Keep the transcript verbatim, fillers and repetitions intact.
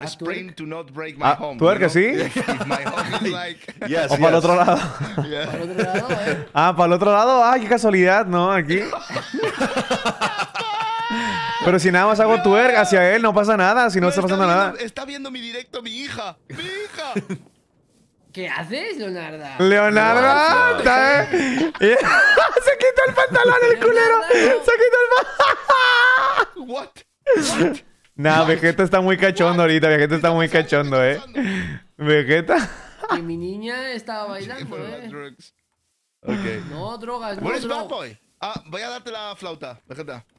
sprain to not break my Ah, home. twerk, you know? ¿sí? If my home is like... Yes, O para el yes. otro lado. Yeah. Al otro lado, ¿eh? Ah, para el otro lado. Ay, qué casualidad, ¿no? Aquí. Pero si nada más hago twerk hacia él, no pasa nada. Si no está pasando viendo, nada. Está viendo mi directo mi hija. ¡Mi hija! ¿Qué haces, Leonardo? Leonardo, está, ¿eh? Se quitó el pantalón, el culero. Se quitó el pantalón. What? What? Nah, Vegeta está muy cachondo ahorita. Vegeta está muy cachondo, ¿eh? Vegeta. Que mi niña estaba bailando, ¿eh? Drugs. Okay. No, drogas, no, Where is Bad drogas. Boy? Ah, voy a darte la flauta, Vegeta.